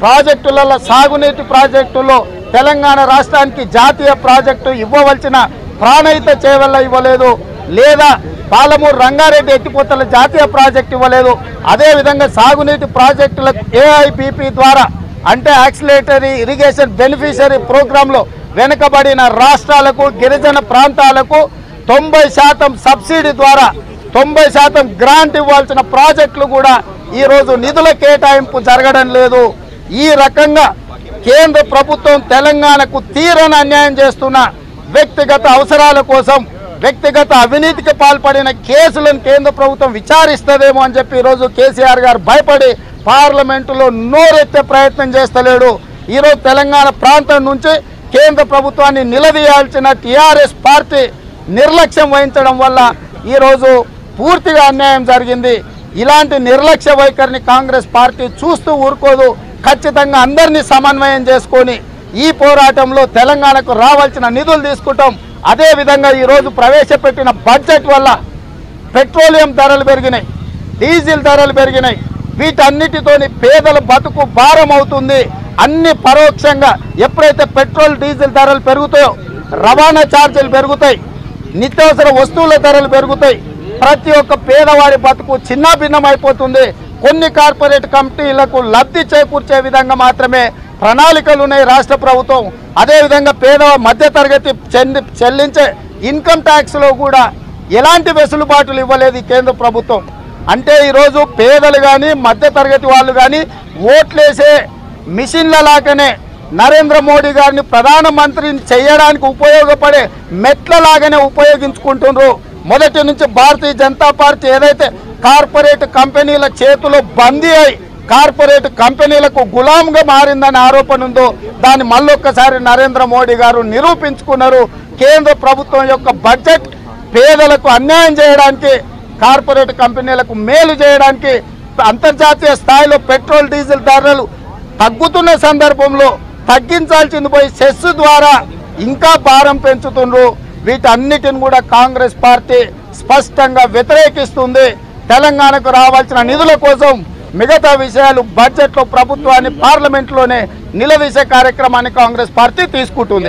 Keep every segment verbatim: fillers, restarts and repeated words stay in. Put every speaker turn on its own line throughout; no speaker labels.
ప్రాజెక్టులలో సాగునీటి ప్రాజెక్టులో తెలంగాణ రాష్ట్రానికి జాతీయ ప్రాజెక్టు ఇవ్వవలసిన ప్రాణహిత చేవల్ల ఇవ్వలేదు, లేదా పాలమూరు రంగారెడ్డి ఎత్తిపోతల జాతీయ ప్రాజెక్టు ఇవ్వలేదు. అదేవిధంగా సాగునీటి ప్రాజెక్టులకు ఏఐబిపి ద్వారా అంటే యాక్సిలేటరీ ఇరిగేషన్ బెనిఫిషరీ ప్రోగ్రాంలో వెనుకబడిన రాష్ట్రాలకు గిరిజన ప్రాంతాలకు తొంభై శాతం సబ్సిడీ ద్వారా తొంభై శాతం గ్రాంట్ ఇవ్వాల్సిన ప్రాజెక్టులు కూడా ఈరోజు నిధుల కేటాయింపు జరగడం లేదు. ఈ రకంగా కేంద్ర ప్రభుత్వం తెలంగాణకు తీరని అన్యాయం చేస్తున్న వ్యక్తిగత అవసరాల కోసం వ్యక్తిగత అవినీతికి పాల్పడిన కేసులను కేంద్ర ప్రభుత్వం విచారిస్తుందేమో అని చెప్పి ఈరోజు కేసీఆర్ గారు భయపడి పార్లమెంటులో నోరెత్తే ప్రయత్నం చేస్తలేడు. ఈరోజు తెలంగాణ ప్రాంతం నుంచి కేంద్ర ప్రభుత్వాన్ని నిలదీయాల్సిన టీఆర్ఎస్ పార్టీ నిర్లక్ష్యం వహించడం వల్ల ఈరోజు పూర్తిగా అన్యాయం జరిగింది. ఇలాంటి నిర్లక్ష్య వైఖరిని కాంగ్రెస్ పార్టీ చూస్తూ ఊరుకోదు. ఖచ్చితంగా అందరినీ సమన్వయం చేసుకొని ఈ పోరాటంలో తెలంగాణకు రావాల్సిన నిధులు తీసుకుంటాం. అదేవిధంగా ఈరోజు ప్రవేశపెట్టిన బడ్జెట్ వల్ల పెట్రోలియం ధరలు పెరిగినాయి, డీజిల్ ధరలు పెరిగినాయి. వీటన్నిటితోని పేదల బతుకు భారం అవుతుంది. అన్ని పరోక్షంగా ఎప్పుడైతే పెట్రోల్ డీజిల్ ధరలు పెరుగుతాయో రవాణా ఛార్జీలు పెరుగుతాయి, నిత్యావసర వస్తువుల ధరలు పెరుగుతాయి. ప్రతి ఒక్క పేదవాడి బతుకు చిన్నాభిన్నమైపోతుంది. కొన్ని కార్పొరేట్ కంపెనీలకు లబ్ధి చేకూర్చే విధంగా మాత్రమే ప్రణాళికలు ఉన్నాయి రాష్ట్ర ప్రభుత్వం. అదేవిధంగా పేద మధ్యతరగతి చెంది చెల్లించే ఇన్కమ్ ట్యాక్స్లో కూడా ఎలాంటి వెసులుబాటులు ఇవ్వలేదు ఈ కేంద్ర ప్రభుత్వం. అంటే ఈరోజు పేదలు కానీ మధ్యతరగతి వాళ్ళు కానీ ఓట్లేసే మిషన్ల లాగానే నరేంద్ర మోడీ గారిని ప్రధానమంత్రిని చేయడానికి ఉపయోగపడే మెట్లలాగానే ఉపయోగించుకుంటున్నారు. మొదటి నుంచి భారతీయ జనతా పార్టీ ఏదైతే కార్పొరేట్ కంపెనీల చేతిలో బందీ అయి కార్పొరేట్ కంపెనీలకు గులాంగా మారిందనే ఆరోపణ ఉందో దాన్ని మళ్ళొక్కసారి నరేంద్ర మోడీ గారు నిరూపించుకున్నారు. కేంద్ర ప్రభుత్వం యొక్క బడ్జెట్ పేదలకు అన్యాయం చేయడానికి, కార్పొరేట్ కంపెనీలకు మేలు చేయడానికి, అంతర్జాతీయ స్థాయిలో పెట్రోల్ డీజిల్ ధరలు తగ్గుతున్న సందర్భంలో తగ్గించాల్సింది పోయి సెస్ ద్వారా ఇంకా భారం పెంచుతున్నారు. వీటన్నిటిని కూడా కాంగ్రెస్ పార్టీ స్పష్టంగా వ్యతిరేకిస్తుంది. తెలంగాణకు రావాల్సిన నిధుల కోసం మిగతా విషయాలు బడ్జెట్లో ప్రభుత్వాన్ని పార్లమెంట్లోనే నిలదీసే కార్యక్రమాన్ని కాంగ్రెస్ పార్టీ తీసుకుంటుంది.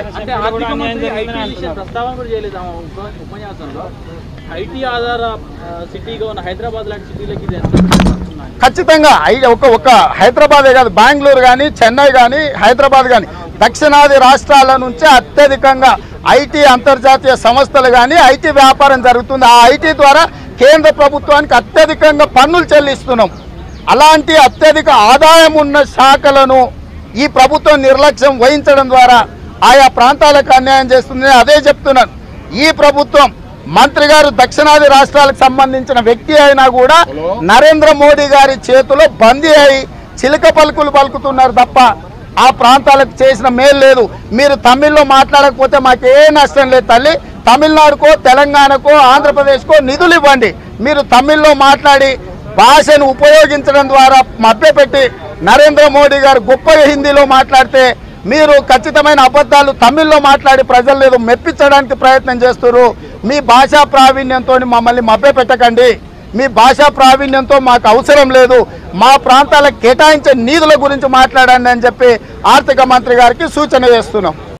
ఖచ్చితంగా ఒక ఒక హైదరాబాదే కాదు, బెంగళూరు కానీ చెన్నై కానీ హైదరాబాద్ కానీ దక్షిణాది రాష్ట్రాల నుంచి అత్యధికంగా ఐటీ అంతర్జాతీయ సంస్థలు కానీ ఐటీ వ్యాపారం జరుగుతుంది. ఆ ఐటీ ద్వారా కేంద్ర ప్రభుత్వానికి అత్యధికంగా పన్నులు చెల్లిస్తున్నాం. అలాంటి అత్యధిక ఆదాయం ఉన్న శాఖలను ఈ ప్రభుత్వం నిర్లక్ష్యం వహించడం ద్వారా ఆయా ప్రాంతాలకు అన్యాయం చేస్తుంది. అదే చెప్తున్నాను, ఈ ప్రభుత్వం మంత్రి గారు దక్షిణాది రాష్ట్రాలకు సంబంధించిన వ్యక్తి అయినా కూడా నరేంద్ర మోడీ గారి చేతిలో బందీ అయి చిలక పలుకులు పలుకుతున్నారు తప్ప ఆ ప్రాంతాలకు చేసిన మేలు లేదు. మీరు తమిళ్లో మాట్లాడకపోతే మాకు ఏ నష్టం లేదు తల్లి. తమిళనాడుకో తెలంగాణకో ఆంధ్రప్రదేశ్కో నిధులు ఇవ్వండి. మీరు తమిళ్లో మాట్లాడి భాషను ఉపయోగించడం ద్వారా మభ్యపెట్టి నరేంద్ర మోడీ గారు గొప్పగా హిందీలో మాట్లాడితే మీరు ఖచ్చితమైన అబద్ధాలు తమిళ్లో మాట్లాడి ప్రజలు ఏదో మెప్పించడానికి ప్రయత్నం చేస్తున్నారు. మీ భాషా ప్రావీణ్యంతో మమ్మల్ని మభ్యపెట్టకండి. మీ భాషా ప్రావీణ్యంతో మాకు అవసరం లేదు. మా ప్రాంతాలకు కేటాయించే నిధుల గురించి మాట్లాడండి అని చెప్పి ఆర్థిక మంత్రి గారికి సూచన చేస్తున్నాం.